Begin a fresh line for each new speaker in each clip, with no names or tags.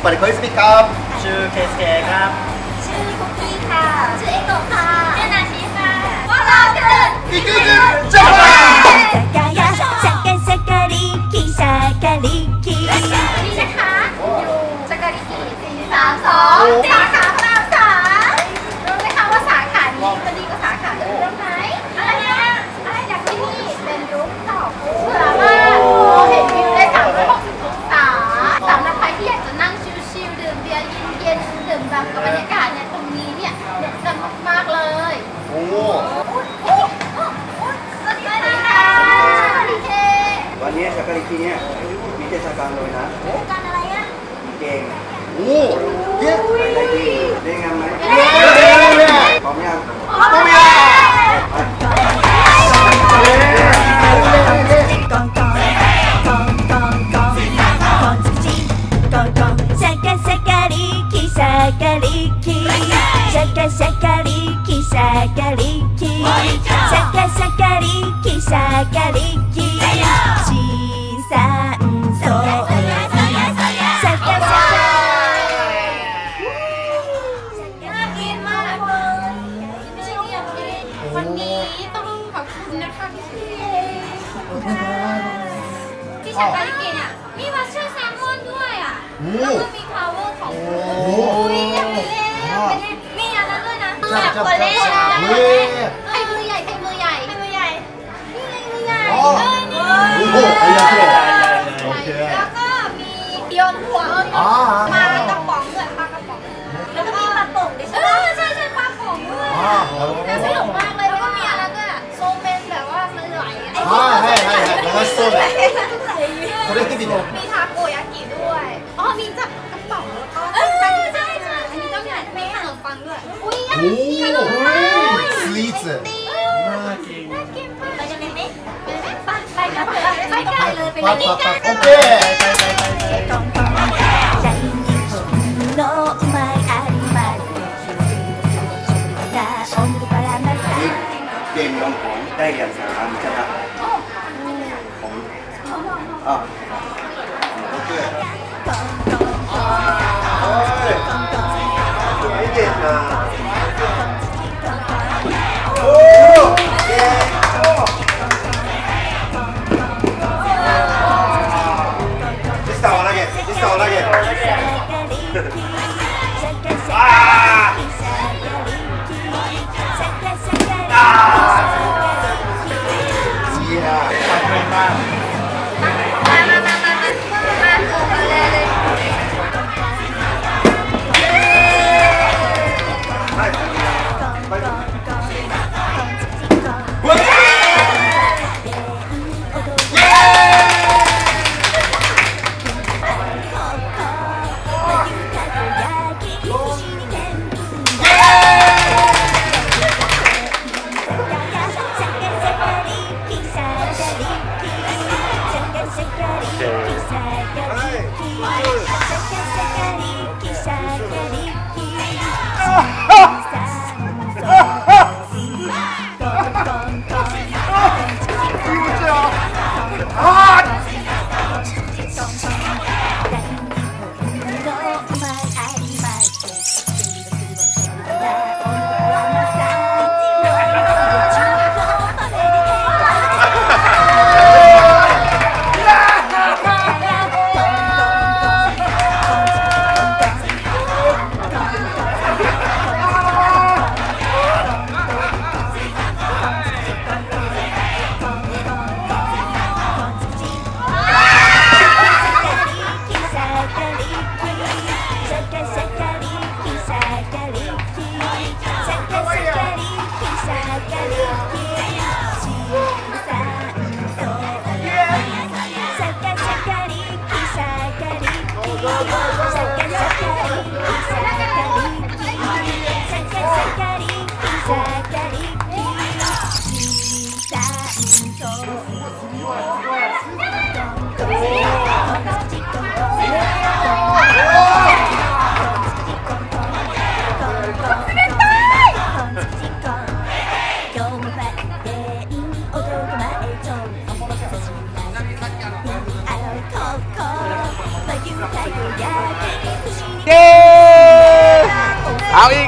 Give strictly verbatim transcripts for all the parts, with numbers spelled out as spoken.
เปิดคุยสปีกครับ
ชื่อเคสเกครับ
ชื่อคุกกี้ค่ะชื่อเอโกะค่ะชื่อนาชิค่ะพวกเราคือ
อีกคือจ้า
นี่นะคะอยู่จักริกิสี่สามสองสาขาพระรามสามรู้ไหมคะว่าสาขานี้มันดีกว่าสาขาอื่นตรงไหนอะไรนะอะไรจากที่นี่เป็นรูปท็อปเผื่อมากเห็นวิวได้สามร้อยหกสิบองศาสำหรับใครที่อยากจะนั่งชิลๆดื่มเบียร์เย็นๆดื่มแบบกับบรรยากาศเนี่ยตรงนี้เนี่ยเหมาะกันมากๆเลย
โอ้
สวัสดีค่ะสวัสดีเค
วันนี้จักริกิเนี่ยมีเทศกาลเลยนะ
การอะไรอ่ะ
เก่งโอ้เย้ได้ดีได้งามไหมพร้อมยัง
พร้อมยังวันนี้ต้องขอบคุณนะคะพี่ที่ชาการิกิเนี่ยมีมาช่วยแซลมอนด้วยอ่ะแล้วก็มีพาวเวอร์ของอุ้ยอยากไปเล่นมีอันนั้นด้วยนะอยากไปเล่นใครมือใหญ่ใครมือใหญ่ใครมือใหญ่นี่ไงมือใหญ่เออนี่แล้วก็มีโยนหัวปลากระป๋องด้วยปลากระป๋องแล้วก็มีปลาโป่งด้วยใช่ไหมใช่ใช่ปลาโป่งด้วยน่าสนุกมากเลยแล้วก็มีอะไรด้วยโซเมนแบบว่ามันไหลไอ้ที่มันโซเมนมีทาโกยากิด้วยอ๋อมีจับกระป๋องแล้วก็ใช่ใช่อันนี้ก็มีมีขนมปังด้วยอุ้ยขนมปัง
สวีทส์
น่ากินน่ากินมากไปกันเลยไหมไปไหมไปไปกันเลยไปกันเลยไปเลยกัน
โอเคเกมลงผลได้อย่างสามชนะผมอ่ะโอเคโอ้ยไม่เด็ดนะโอ้เย้โอ้ดิสตาวันละเกตดิสตาวันละเกตอ่า
เ
เย้เอาอีก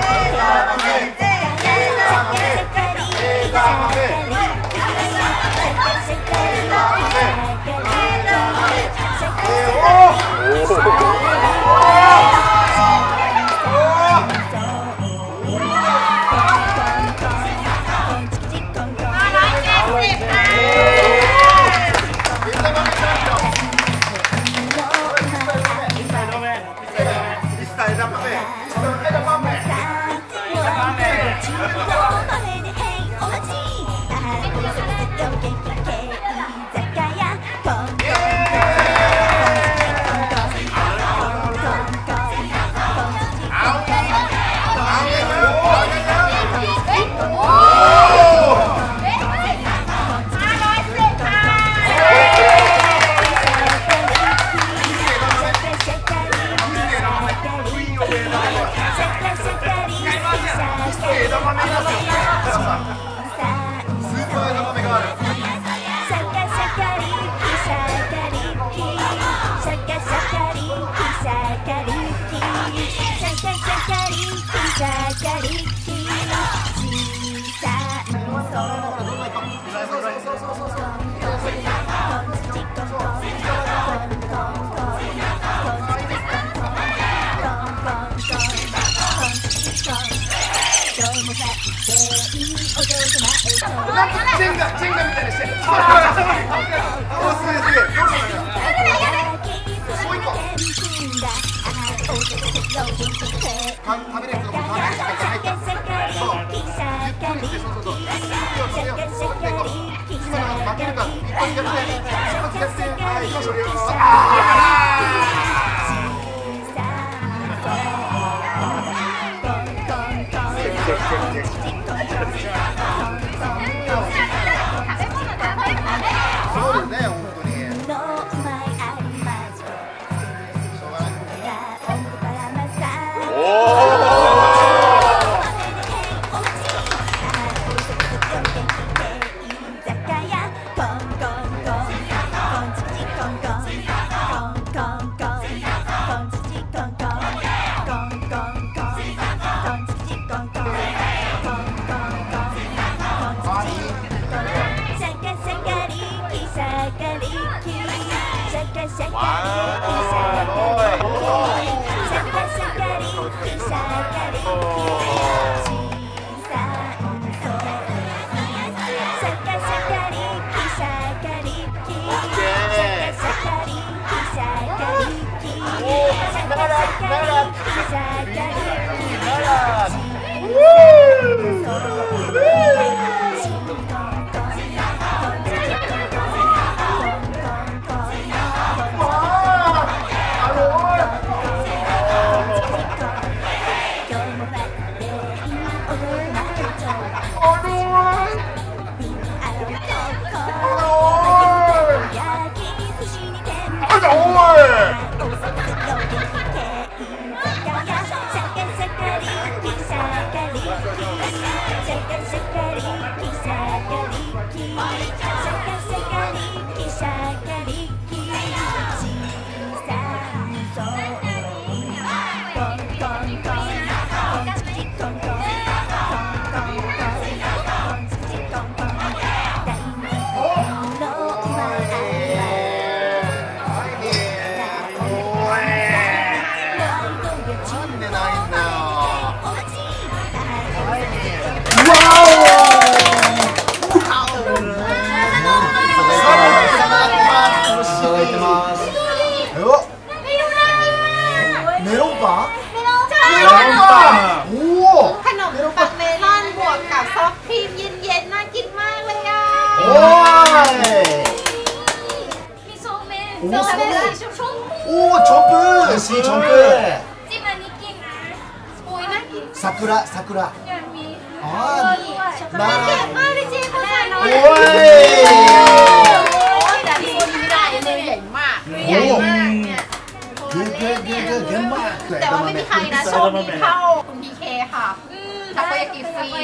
แต่ว่าไม่มีใครนะโชคดีเข้าคุณพีเคค่ะทาโกยากิฟรี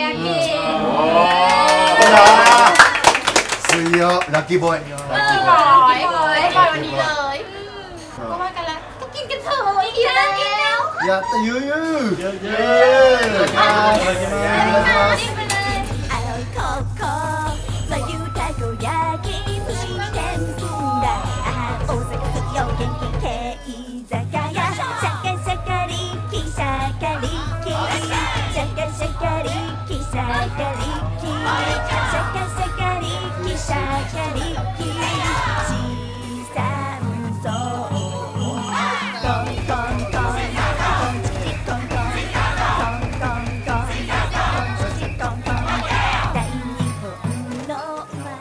水曜ラッキーボーイ
เออร้อยได้บอยวันนี้เลยก็ว่ากันแล้วก็กินกันเถอะกินแล้วกินแล้ว
やったゆうゆう
ゆうゆう
いただきます
นี่ไปเลย
あのここまゆたこ焼き寿司天ぷらあ大阪水曜元気系居酒屋シャカシャカリキシャカリキシャカシャカリキシャカリキシャカシャカリキシャカリキ小さんそうコンコンコンコンチキコンコンコンコンコンコンチキコンコン大日本の生ま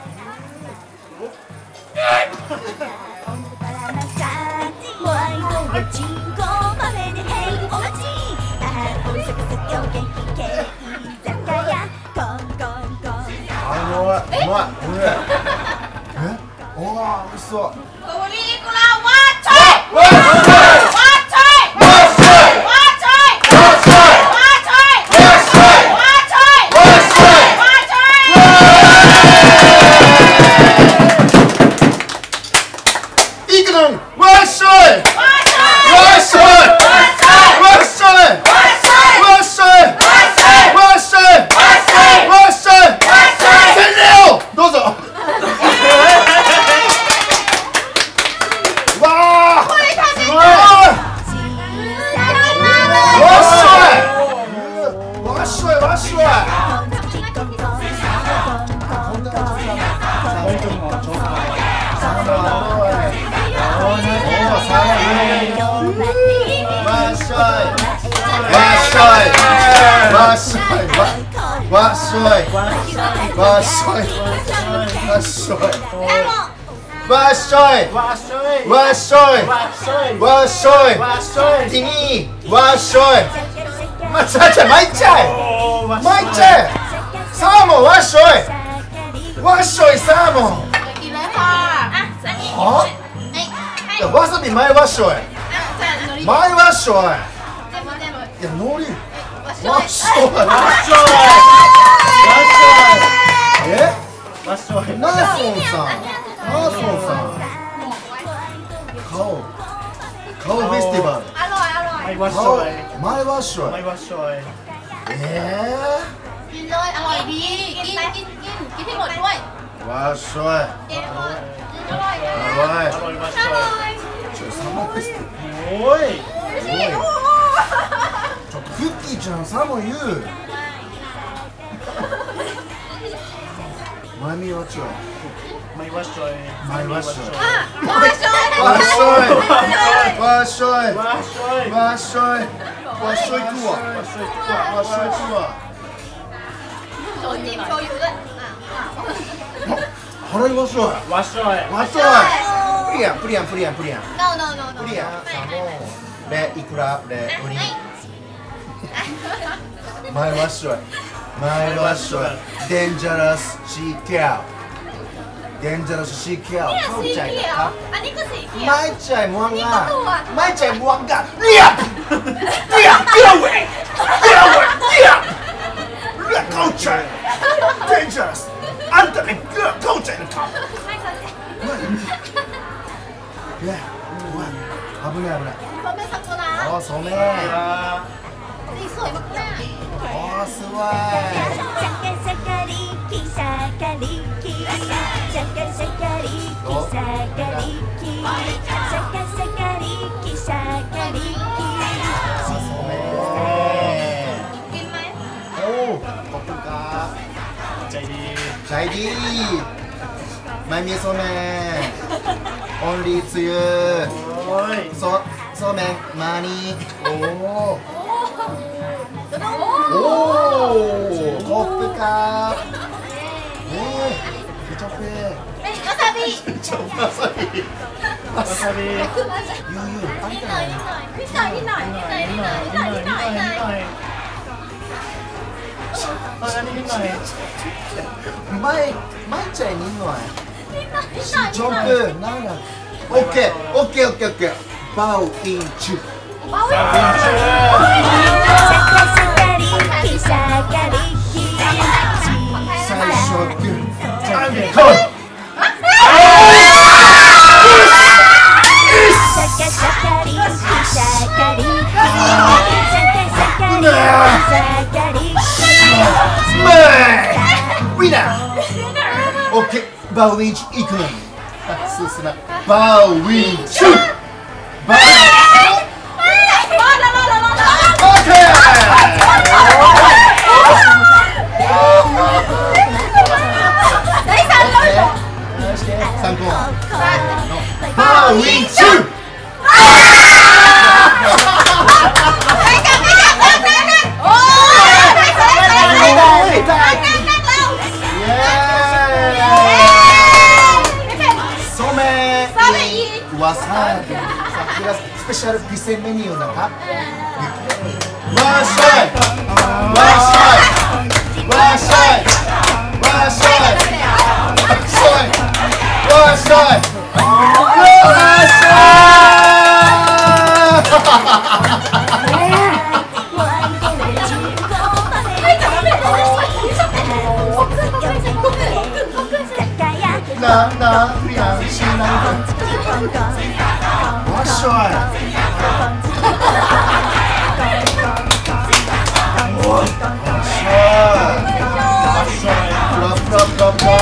れおんぶからなさもあいのがちんこ豆でへいお待ちあ大阪水曜元気系居酒屋コンコンコン
あうまいうまいおいしいえおー美味しそう
กูรีกูลาว่าช่วย
わっしょい
ว่าช่วย
わっしょい
ว่าช่วย
わっしょい
ว่าช่วย
わっしょい
ว่าช่วย
わっしょい
ว่าช่วย
いくのんわっしょい
ว่าช่วย
わっしょい
ว่าช่วย
わっしょい
ว่าช่วย
わっしょい
ว่าช่วย
わっしょい
ว่าช่วย
わっしょい
ว่าช่วย
洗礼をどうぞわあすごいわっしょいわっしょいわっしょいわっしょいわっしょいわっしょいわっしょいわっしょいわっしょいわっしょい
わっしょい
わっしょい
わっしょい
わっしょい
わっしょい
ティニーわっしょいまちゃちゃまいっちゃえ
おーわっしょ
まいっちゃえサーモンわっしょいわっしょいサーモン
กินเลยค่ะอ่ะอันนี้
は
ให้ให้
いやわさび前わっしょい
อ่ะじゃあのり
前わっしょい
全部全部
いやのり
わっしょい
わっしょい
わっしょい
え
わっしょい
ナーソンさんナーソンさん顔顔フェスティバル
อร่อยอร่อย
ไม่わっし
顔
ょい
前わっしょい
ไม่わっしょい
え
กินเลยอร่อยดีกินกินกินกินให้หมดด้วย
ーわっしょい
เอ็มอ่ะอร่อยเลย
やばい
อร่อยわっ
อ
しょ
ร่อย
ちょサーモンフェスティバル
いおい
おいしいお
ちょっとクッキーちゃんサーモン言う前見わっしょい
ไม่わっしょい
前わっしょい
あわっしょい
わっしょいわっしょい
わっしょい
わっしょいわっしょい食うわ
わっしょい食うわ
わっしょい食うわ
โชยุจิ้มโชยุด้วยอ่ะ
払いわっしょい
わっしょい
わっしょいプリアンプリアンプリアンプリアン
no no no no
プリアンサーモンでイクラでウニ前わっしょい前わっしょいデンジャラスシーキャウデンジャラスシーキャウ
เนี่ย
เข้า
สี
ใจ
เขี
นะ
ย
คว รับ
อันนี้คือสีเขียว
ไม่ใจม่วง
นี่
อ่ะ
ก็ตัว
ไม่ใจม่วงกันเรียบเรียบเรียบเว้ยเรียบเว้ยเรียบเรียบเข้าใจ dangerous あんたねเรียบเข้าใจนะครับ
ไม่เข้าใจ
いや怖い危ない危ない
เขาเป็นซากุระ
あーそうね
あ
สีสวยมาก
あーすごい
シャカシャカリキシャカリキシャカシャカリキシャカリキシャカシャカリキシャカリキ
そうね
ๆกินไหม
おおขอบคุณครับ
ーใจดี
ใจดีไม่มีโซเมนオンリーつゆ
โอ้ย
そそうめんマニおお
โอ้
おコップかえーケチャップ
เอ้ยวาซาบิ
ちょっとわさび
わさび
ゆうゆうあん
นิด
た
หน่อยนิดหน่อยนิดหน่อยนิดหน่อยนิดหน่อยนิดหน่อยนิดหน่อยนิดหน่อยนิดหน่อยนิดหน่อย
あอันนี้นิดหน่อย
前前ちゃいにんのあ
นิดหน่อยนิดหน่อย
ジョンプなんだオッケーオッケーオッケーオッケーバウインチュ
เบา
シャカシャカリキシャカリキ
最初グー
じゃんけん
ゴー
シャカシャカリキシャカリ
ウィナー。オッケー、バウィンチ行くの。そうすな。バウィンチ。バウ。オッケー。三個。バウィンチ。わさび、スペシャルピセメニューなんか。わっしゃい、わっしゃい、わっしゃい、わっしゃい、わっしゃい、わっしゃい、わっしななふやんしないわっしゃいわっしゃいプラプラプラプラ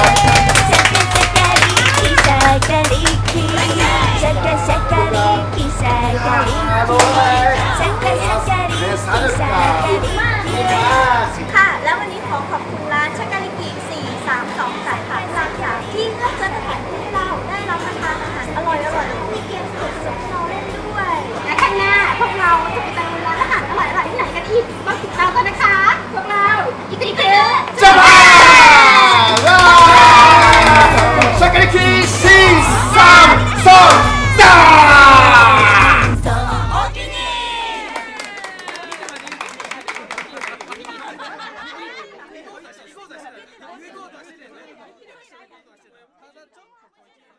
ค่ะแล้ววันนี้ขอขอบคุณร้านชากาลิกิสี่ สาม สองสายผ่านทางค่ะที่เลือกสถานที่ให้เราได้รับประทานอาหารอร่อยอร่อยแล้วก็มีเกมสนุกๆให้เราเล่นด้วยและข้างหน้าพวกเราจะไปตามร้านอาหารอร่อยๆที่ไหนกันอีกก็ติดตามกันนะคะพวกเราอีกทีคือจ้า
シャカリキシーサムソンダー